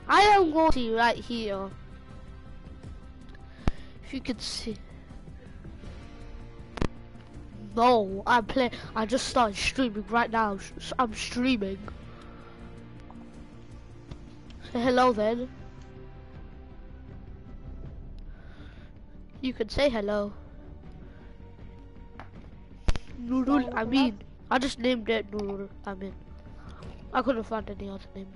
I am going to right here. If you could see. No, I'm playing. I just started streaming right now. I'm streaming. Say hello then. You can say hello. Nurul Amin. I just named it Nurul Amin. I couldn't find any other name.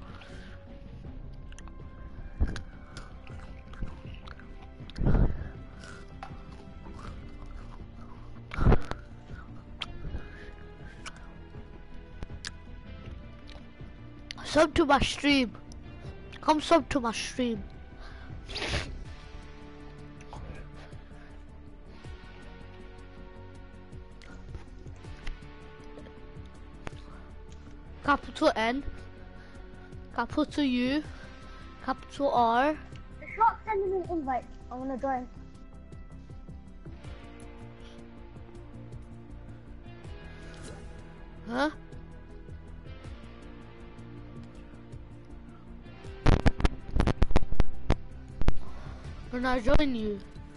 Sub to my stream. Come sub to my stream. Capital N, capital U, capital R. Stop sending me an invite. I wanna join. Huh? When I join you.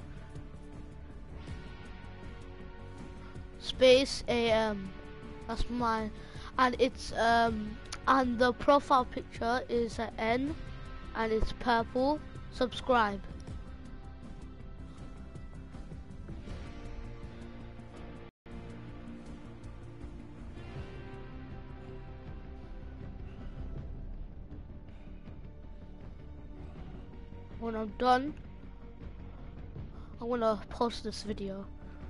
Space AM. That's mine. And it's and the profile picture is an N and it's purple. Subscribe. When I'm done, I'm gonna post this video.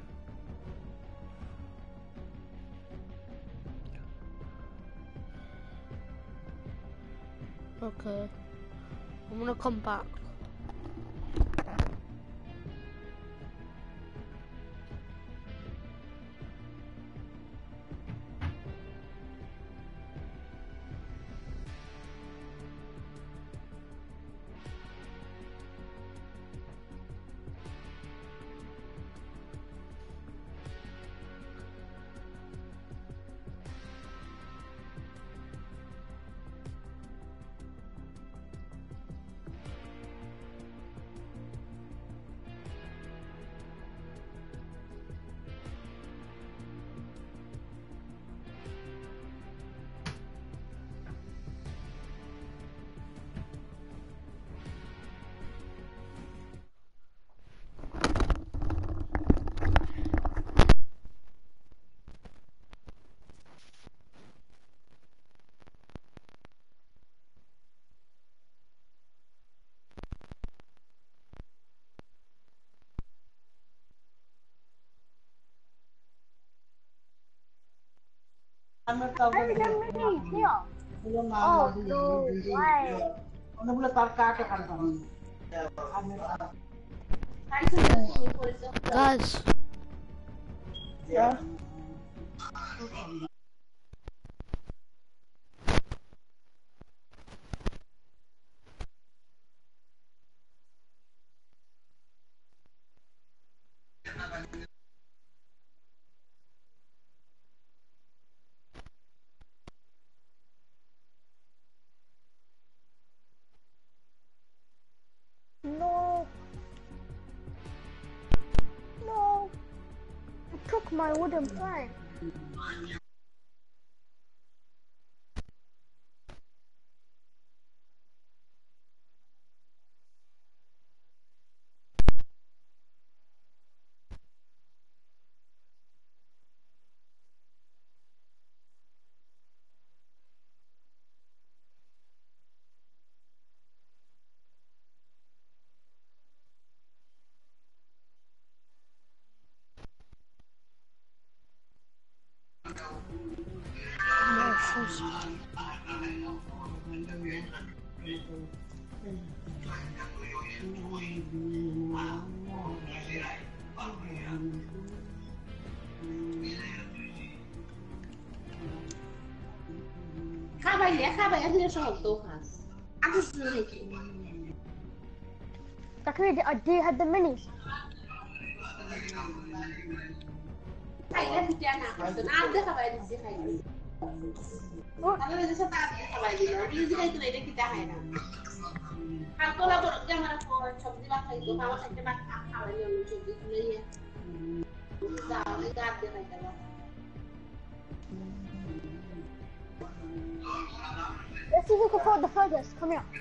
Okay, I'm gonna come back. Guys. Yeah. No. No. I took my wooden plank. I do have the minis. Ancora portiamo la fuori, ci ho detto che stavo sempre a fare io non ci ho detto lei. Stavo le gatte Let's see who can throw it the furthest. Come here.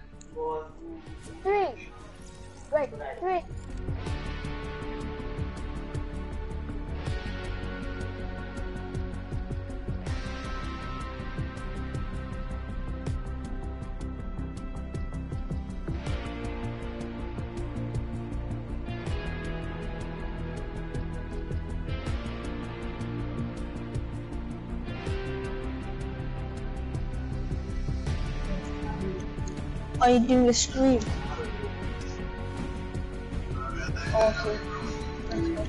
3. Wait, 3. Are you doing a stream? Okay. That's good.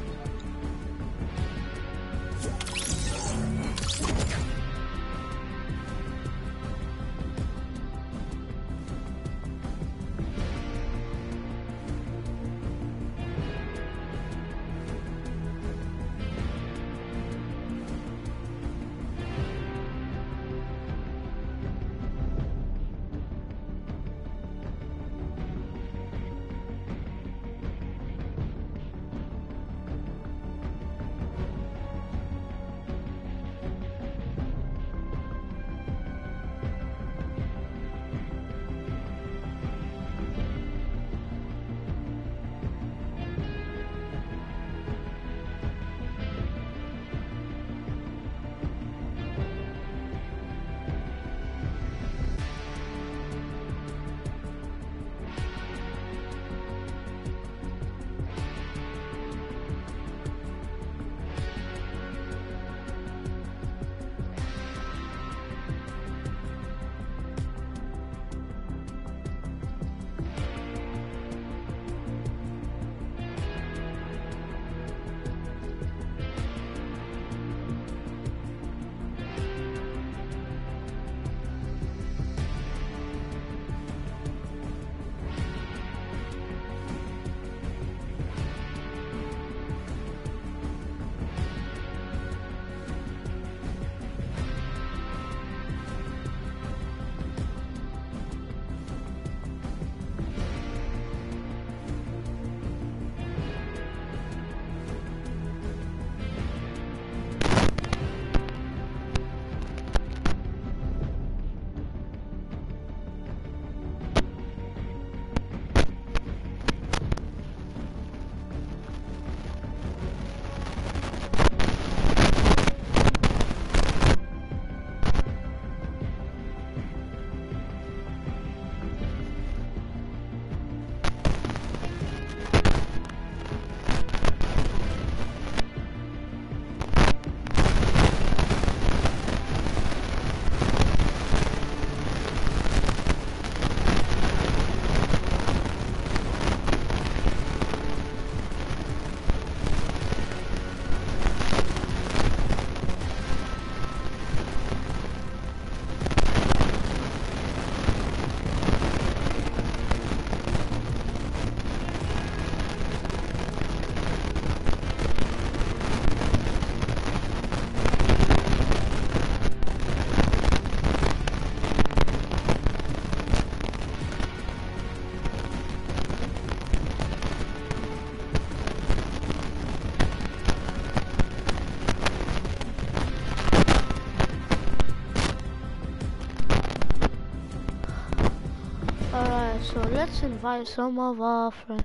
Alright, so let's invite some of our friends.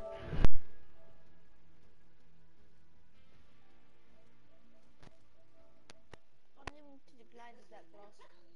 Only to the gliders that boss.